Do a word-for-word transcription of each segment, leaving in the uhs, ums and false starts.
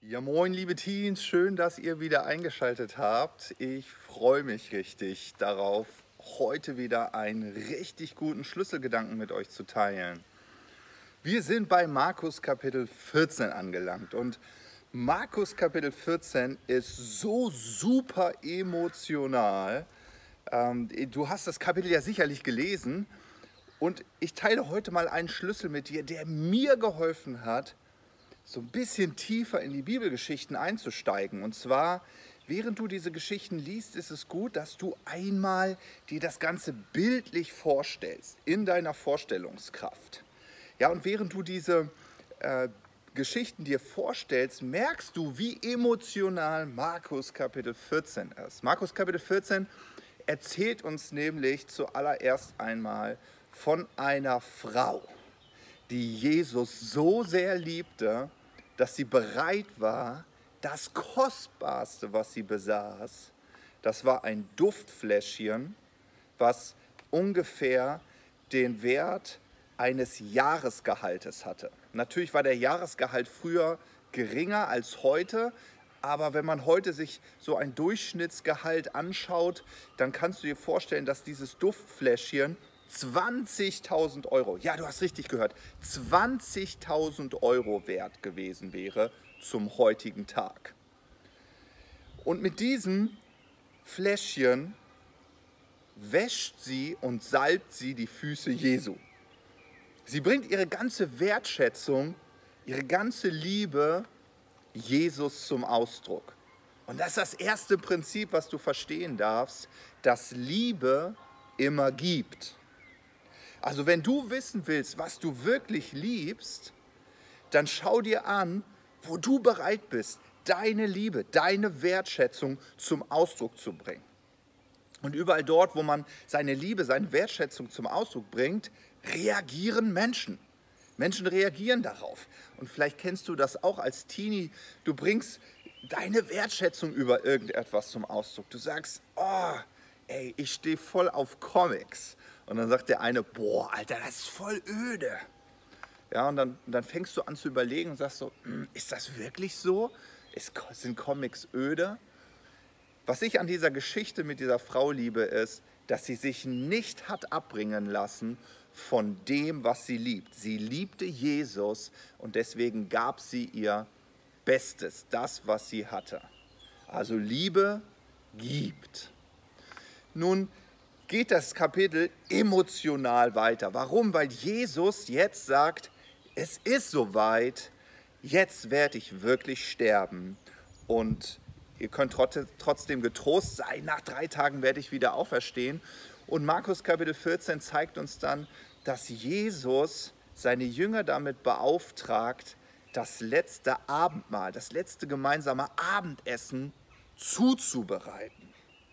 Ja, moin, liebe Teens, schön, dass ihr wieder eingeschaltet habt. Ich freue mich richtig darauf, heute wieder einen richtig guten Schlüsselgedanken mit euch zu teilen. Wir sind bei Markus Kapitel vierzehn angelangt und Markus Kapitel vierzehn ist so super emotional. Ähm, du hast das Kapitel ja sicherlich gelesen und ich teile heute mal einen Schlüssel mit dir, der mir geholfen hat, so ein bisschen tiefer in die Bibelgeschichten einzusteigen. Und zwar, während du diese Geschichten liest, ist es gut, dass du einmal dir das Ganze bildlich vorstellst, in deiner Vorstellungskraft. Ja, und während du diese äh, Geschichten dir vorstellst, merkst du, wie emotional Markus Kapitel vierzehn ist. Markus Kapitel vierzehn erzählt uns nämlich zuallererst einmal von einer Frau, die Jesus so sehr liebte, dass sie bereit war, das Kostbarste, was sie besaß, das war ein Duftfläschchen, was ungefähr den Wert eines Jahresgehaltes hatte. Natürlich war der Jahresgehalt früher geringer als heute, aber wenn man heute sich so ein Durchschnittsgehalt anschaut, dann kannst du dir vorstellen, dass dieses Duftfläschchen zwanzigtausend Euro, ja, du hast richtig gehört, zwanzigtausend Euro wert gewesen wäre zum heutigen Tag. Und mit diesem Fläschchen wäscht sie und salbt sie die Füße Jesu. Sie bringt ihre ganze Wertschätzung, ihre ganze Liebe Jesus zum Ausdruck. Und das ist das erste Prinzip, was du verstehen darfst, dass Liebe immer gibt. Also wenn du wissen willst, was du wirklich liebst, dann schau dir an, wo du bereit bist, deine Liebe, deine Wertschätzung zum Ausdruck zu bringen. Und überall dort, wo man seine Liebe, seine Wertschätzung zum Ausdruck bringt, reagieren Menschen. Menschen reagieren darauf. Und vielleicht kennst du das auch als Teenie. Du bringst deine Wertschätzung über irgendetwas zum Ausdruck. Du sagst, oh, ey, ich stehe voll auf Comics. Und dann sagt der eine, boah, Alter, das ist voll öde. Ja, und dann, dann fängst du an zu überlegen und sagst so, ist das wirklich so? Ist, sind Comics öde? Was ich an dieser Geschichte mit dieser Frau liebe, ist, dass sie sich nicht hat abbringen lassen von dem, was sie liebt. Sie liebte Jesus und deswegen gab sie ihr Bestes, das, was sie hatte. Also Liebe gibt. Nun geht das Kapitel emotional weiter. Warum? Weil Jesus jetzt sagt, es ist soweit, jetzt werde ich wirklich sterben und ihr könnt trotzdem getrost sein, nach drei Tagen werde ich wieder auferstehen. Und Markus Kapitel vierzehn zeigt uns dann, dass Jesus seine Jünger damit beauftragt, das letzte Abendmahl, das letzte gemeinsame Abendessen zuzubereiten.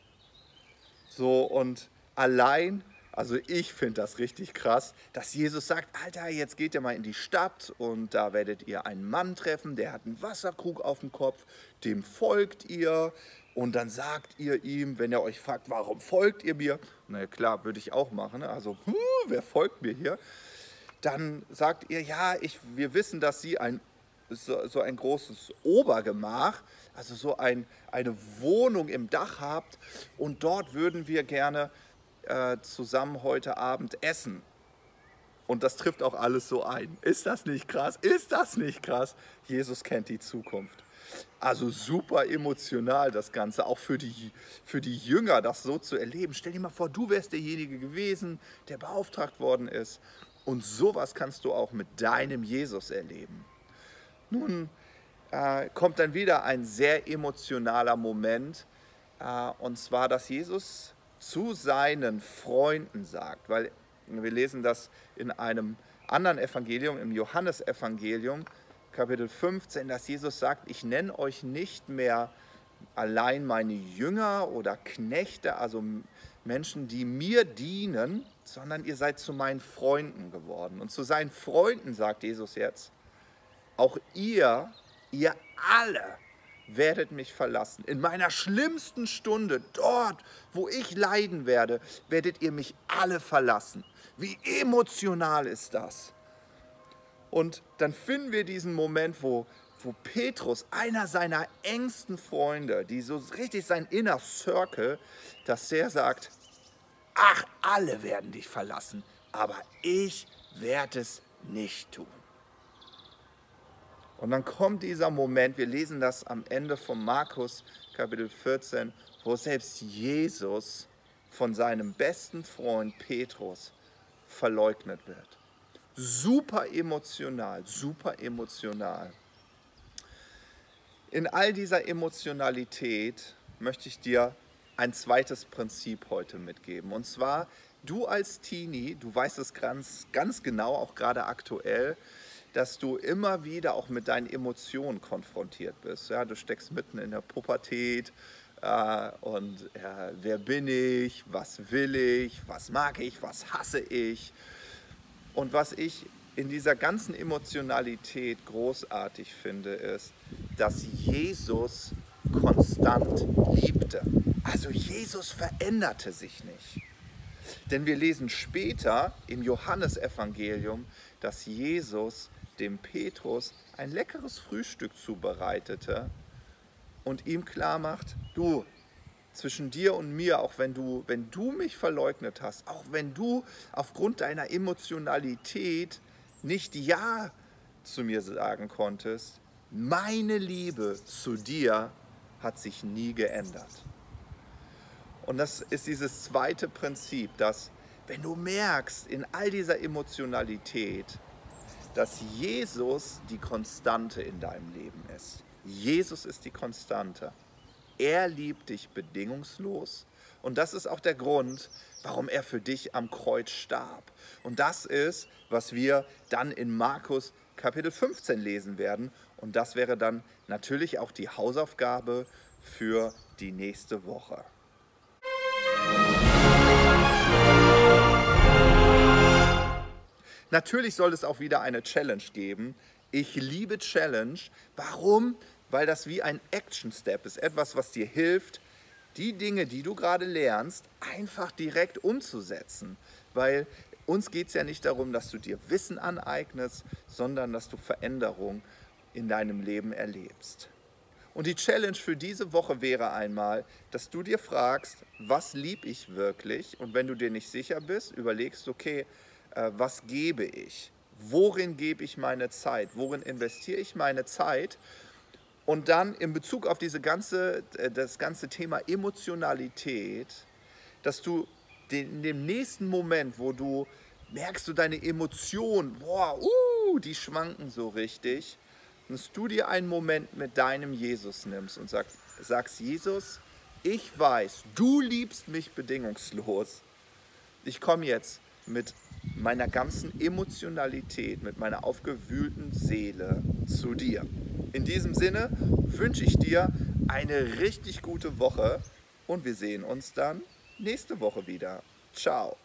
So, und allein, also ich finde das richtig krass, dass Jesus sagt, Alter, jetzt geht ihr mal in die Stadt und da werdet ihr einen Mann treffen, der hat einen Wasserkrug auf dem Kopf, dem folgt ihr und dann sagt ihr ihm, wenn er euch fragt, warum folgt ihr mir? Na ja, klar, würde ich auch machen, ne? Also, hm, wer folgt mir hier? Dann sagt ihr, ja, ich, wir wissen, dass sie ein, so, so ein großes Obergemach, also so ein, eine Wohnung im Dach habt und dort würden wir gerne äh, zusammen heute Abend essen. Und das trifft auch alles so ein. Ist das nicht krass? Ist das nicht krass? Jesus kennt die Zukunft. Also super emotional das Ganze, auch für die, für die Jünger, das so zu erleben. Stell dir mal vor, du wärst derjenige gewesen, der beauftragt worden ist. Und sowas kannst du auch mit deinem Jesus erleben. Nun äh, kommt dann wieder ein sehr emotionaler Moment, äh, und zwar, dass Jesus zu seinen Freunden sagt, weil wir lesen das in einem anderen Evangelium, im Johannesevangelium, Kapitel fünfzehn, dass Jesus sagt, ich nenne euch nicht mehr allein meine Jünger oder Knechte, also Menschen, die mir dienen, sondern ihr seid zu meinen Freunden geworden. Und zu seinen Freunden sagt Jesus jetzt, auch ihr, ihr alle werdet mich verlassen. In meiner schlimmsten Stunde, dort, wo ich leiden werde, werdet ihr mich alle verlassen. Wie emotional ist das? Und dann finden wir diesen Moment, wo, wo Petrus, einer seiner engsten Freunde, die so richtig sein Inner Circle, dass der sagt, ach, alle werden dich verlassen, aber ich werde es nicht tun. Und dann kommt dieser Moment, wir lesen das am Ende von Markus Kapitel vierzehn, wo selbst Jesus von seinem besten Freund Petrus verleugnet wird. Super emotional, super emotional. In all dieser Emotionalität möchte ich dir ein zweites Prinzip heute mitgeben. Und zwar, du als Teenie, du weißt es ganz, ganz genau, auch gerade aktuell, dass du immer wieder auch mit deinen Emotionen konfrontiert bist. Ja, du steckst mitten in der Pubertät äh, und äh, wer bin ich, was will ich, was mag ich, was hasse ich. Und was ich in dieser ganzen Emotionalität großartig finde, ist, dass Jesus konstant liebte. Also Jesus veränderte sich nicht. Denn wir lesen später im Johannesevangelium, dass Jesus dem Petrus ein leckeres Frühstück zubereitete und ihm klar macht, du, zwischen dir und mir, auch wenn du, wenn du mich verleugnet hast, auch wenn du aufgrund deiner Emotionalität nicht Ja zu mir sagen konntest, meine Liebe zu dir hat sich nie geändert. Und das ist dieses zweite Prinzip, dass wenn du merkst in all dieser Emotionalität, dass Jesus die Konstante in deinem Leben ist. Jesus ist die Konstante. Er liebt dich bedingungslos und das ist auch der Grund, warum er für dich am Kreuz starb. Und das ist, was wir dann in Markus Kapitel fünfzehn lesen werden und das wäre dann natürlich auch die Hausaufgabe für die nächste Woche. Natürlich soll es auch wieder eine Challenge geben. Ich liebe Challenge. Warum? Weil das wie ein Action-Step ist. Etwas, was dir hilft, die Dinge, die du gerade lernst, einfach direkt umzusetzen. Weil uns geht es ja nicht darum, dass du dir Wissen aneignest, sondern dass du Veränderung in deinem Leben erlebst. Und die Challenge für diese Woche wäre einmal, dass du dir fragst, was liebe ich wirklich? Und wenn du dir nicht sicher bist, überlegst, okay, was gebe ich? Worin gebe ich meine Zeit? Worin investiere ich meine Zeit? Und dann in Bezug auf diese ganze, das ganze Thema Emotionalität, dass du den, in dem nächsten Moment, wo du merkst, du deine Emotionen, boah, uh, die schwanken so richtig, dass du dir einen Moment mit deinem Jesus nimmst und sag, sagst, Jesus, ich weiß, du liebst mich bedingungslos. Ich komme jetzt mit meiner ganzen Emotionalität, mit meiner aufgewühlten Seele zu dir. In diesem Sinne wünsche ich dir eine richtig gute Woche und wir sehen uns dann nächste Woche wieder. Ciao.